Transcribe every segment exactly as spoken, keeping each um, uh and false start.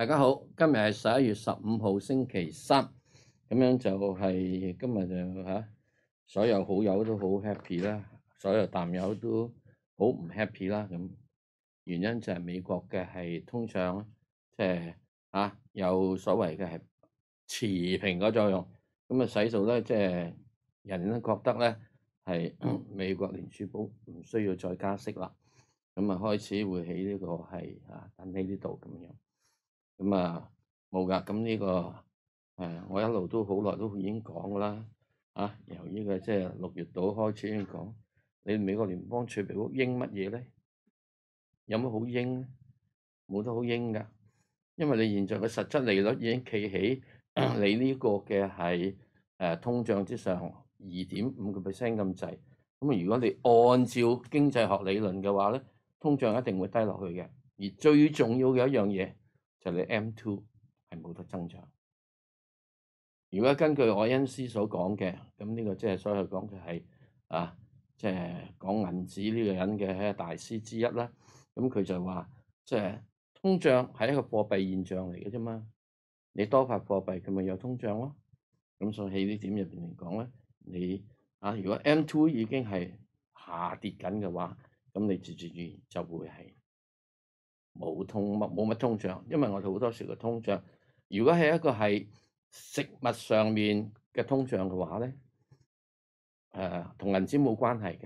大家好，今日係十一月十五號星期三，咁樣就係今日就嚇，所有好友都好 happy 啦，所有淡友都好唔 happy 啦。咁原因就係美國嘅係通脹，即係嚇有所謂嘅係持平嘅作用，咁啊使到咧即係人都覺得咧係美國聯儲局唔需要再加息啦，咁啊開始會起呢個係啊等喺呢度咁樣。咁啊冇㗎，咁呢、這個誒我一路都好耐都已經講㗎啦，啊由呢個即係六月度開始已經講，你美國聯邦儲備局應乜嘢咧？有乜好應咧？冇得好應㗎，因為你現在嘅實質利率已經企喺你呢個嘅係誒通脹之上二點五個 percent 咁滯。咁如果你按照經濟學理論嘅話咧，通脹一定會低落去嘅。而最重要嘅一樣嘢就係你 M two 係冇得增長。如果根據愛因斯所講嘅，咁呢個即係所謂講嘅係啊，即係講銀紙呢個人嘅係大師之一啦。咁佢就話，即係通脹係一個貨幣現象嚟嘅啫嘛。你多發貨幣，佢咪有通脹咯。咁所以喺呢點入邊嚟講咧，你啊，如果 M two 已經係下跌緊嘅話，咁你自自然然就會係冇通乜冇乜通脹，因為我哋好多時嘅通脹，如果係一個係食物上面嘅通脹嘅話咧，誒同銀紙冇關係嘅。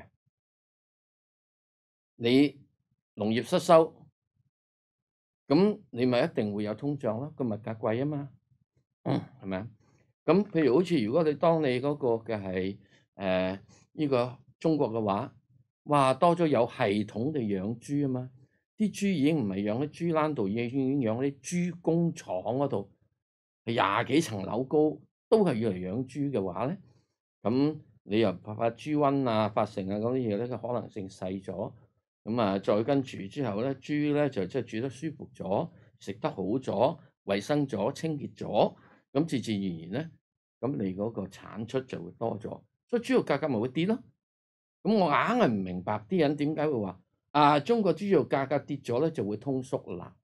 你農業失收，咁你咪一定會有通脹咯，個物價貴啊嘛，係咪啊？咁譬如好似如果你當你嗰個嘅係誒呢個中國嘅話，哇多咗有系統地養豬啊嘛，啲豬已經唔係養喺豬欄度，已經養喺豬工廠嗰度，係廿幾層樓高，都係要嚟養豬嘅話咧，咁你又發發豬瘟啊、發成啊嗰啲嘢咧，個可能性細咗。咁啊，再跟住之後咧，豬咧就即係煮得舒服咗，食得好咗，衞生咗、清潔咗，咁自自然然咧，咁你嗰個產出就會多咗，所以豬肉價格咪會跌咯。咁我硬係唔明白啲人點解會話啊，中國豬肉價格跌咗咧就會通縮啦，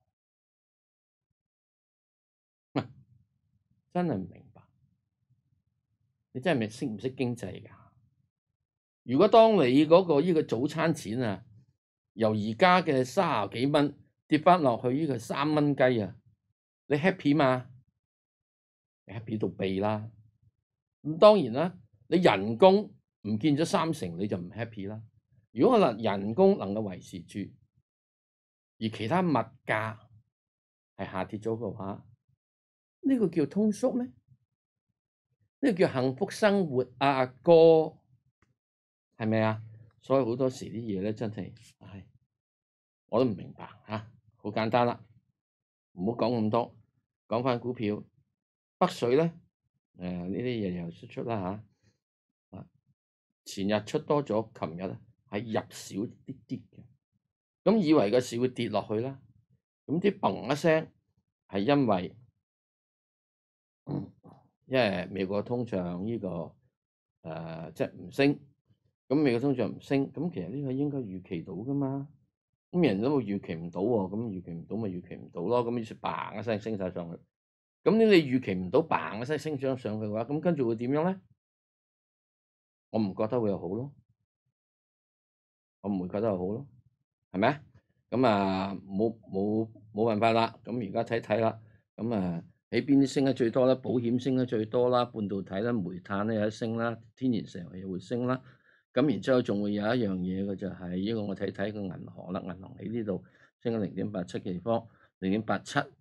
真係唔明白。你真係咪識唔識經濟㗎？如果當你嗰個呢個早餐錢啊，由而家嘅三十幾蚊跌翻落去呢個三蚊雞啊，你 happy 嘛？你 happy 到痹啦！咁當然啦，你人工唔見咗三成你就唔 happy 啦。如果可能人工能夠維持住，而其他物價係下跌咗嘅話，呢個叫通縮咩？呢個叫幸福生活啊，阿哥，係咪啊？所以好多時啲嘢咧真係，唉，我都唔明白嚇。好簡單啦，唔好講咁多，講翻股票。北水咧，誒呢啲嘢又出出啦嚇。啊，前日出多咗，琴日咧係入少啲啲嘅。咁以為個市會跌落去啦，咁啲嘣一聲係因為，嗯，因為美國通脹呢、這個誒即係唔升，咁美國通脹唔升，咁其實呢個應該預期到噶嘛，咁人都會預期唔到喎，咁預期唔到咪預期唔到咯，咁於是嘭一聲升晒上去，咁你預期唔到嘭一聲升咗上去嘅話，咁跟住會點樣咧？我唔覺得會有好咯，我唔會覺得有好咯，係咪啊？咁啊冇冇冇辦法啦，咁而家睇睇啦，咁啊喺邊啲升得最多咧？保險升得最多啦，半導體啦、煤炭咧有得升啦，天然石油又會升啦，咁然之後仲會有一樣嘢嘅就係呢個我睇睇個銀行啦，銀行喺呢度升咗零點八七嘅地方，零點八七誒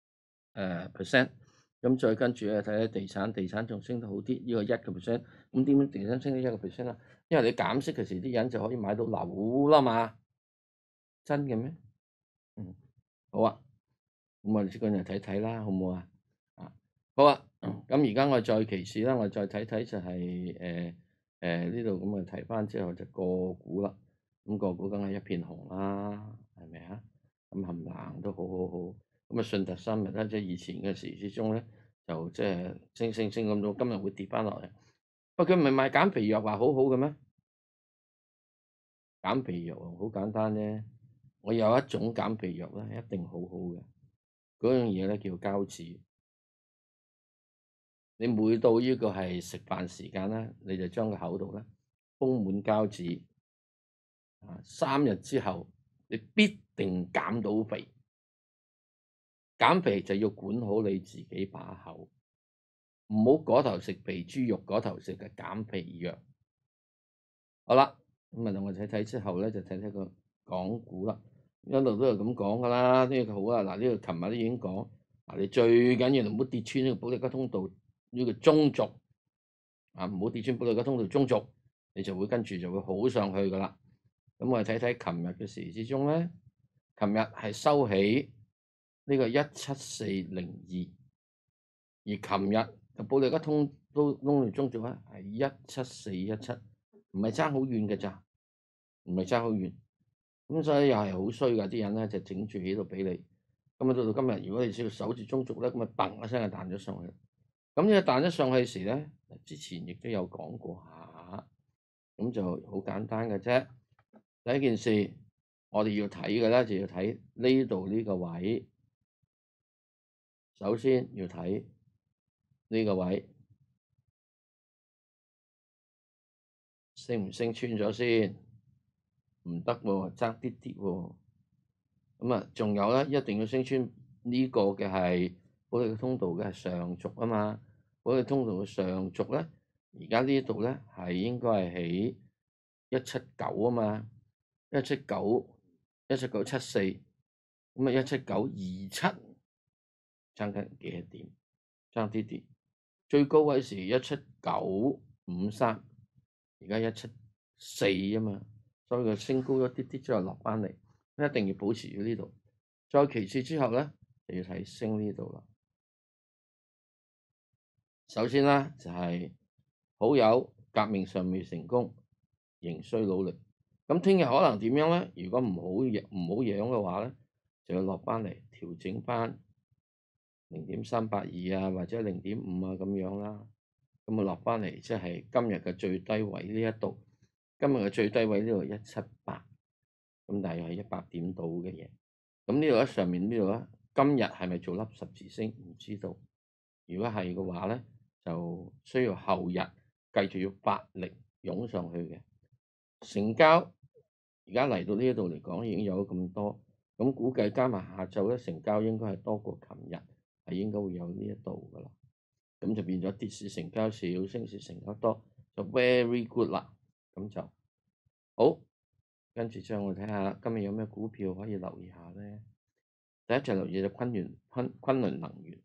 percent，咁再跟住咧睇睇地產，地產仲升得好啲，呢個一個 percent，咁點樣地產升咗一個 percent 啊？因為你減息嘅時啲人就可以買到樓啦嘛。真嘅咩？嗯，好啊，咁我哋即管就睇睇啦，好唔好啊？啊，好啊，咁而家我再其次啦，我再睇睇就係誒誒呢度咁啊，睇翻之後就個股啦，咁個股梗係一片紅啦，係咪啊？咁冚唪唥都好好好，咁啊信達生物咧，即係以前嘅時之中咧，就即係升升升咁多，今日會跌翻落嚟。喂，佢唔係賣減肥藥話好好嘅咩？減肥藥好簡單啫。我有一種減肥藥咧，一定好好嘅， 嗰樣嘢咧叫膠紙。你每到呢個係食飯時間咧，你就將個口度咧封滿膠紙。啊，三日之後你必定減到肥。減肥就要管好你自己把口，唔好嗰頭食肥豬肉，嗰頭食嘅減肥藥。好啦，咁啊，同我睇睇之後咧，就睇睇個港股啦。一路都係咁講噶啦，呢個好啊。嗱，呢個琴日都已經講，嗱，你最緊要唔好跌穿呢個保利加通道呢個中軸啊，唔好跌穿保利加通道中軸，你就會跟住就會好上去噶啦。咁我哋睇睇琴日嘅時之中咧，琴日係收起呢個一七四零二，而琴日嘅保利加通都通道中軸咧係一七四一七，唔係爭好遠嘅咋，唔係爭好遠。咁所以又係好衰㗎，啲人咧就整住喺度俾你。咁啊到到今日，如果你只要守住中軸咧，咁啊砰一聲就彈咗上去。咁呢個彈咗上去時咧，之前亦都有講過下，咁就好簡單嘅啫。第一件事，我哋要睇嘅咧就要睇呢度呢個位。首先要睇呢個位升唔升穿咗先，唔得喎，爭啲啲喎。咁啊，仲有咧，一定要升穿呢個嘅係保利加通道嘅上軸啊嘛。保利加通道嘅上軸咧，而家呢度咧係應該係喺一七九啊嘛，一七九一七九七四，咁啊一七九二七，爭緊幾多點？爭啲啲，最高位時一七九五三，而家一七四啊嘛，所以佢升高咗啲啲之後落翻嚟。一定要保持住呢度，再其次之後咧，就要睇升呢度啦。首先啦，就係好友革命尚未成功，仍需努力。咁聽日可能點樣咧？如果唔好唔好樣嘅話咧，就要落翻嚟調整翻零點三八二啊，或者零點五啊咁樣啦。咁啊落翻嚟，即係今日嘅最低位呢一度，今日嘅最低位呢度一七八。咁大約係一百點到嘅嘢，咁呢度喺上面呢度咧，今日係咪做粒十字星唔知道。如果係嘅話咧，就需要後日繼續要發力湧上去嘅。成交而家嚟到呢一度嚟講已經有咁多，咁估計加埋下晝咧，成交應該係多過琴日，係應該會有呢一度噶啦。咁就變咗跌市成交少，升市成交多，就 very good 啦。咁就好。跟住之後，我睇下今日有咩股票可以留意下咧。第一隻留意就昆源昆昆侖能源，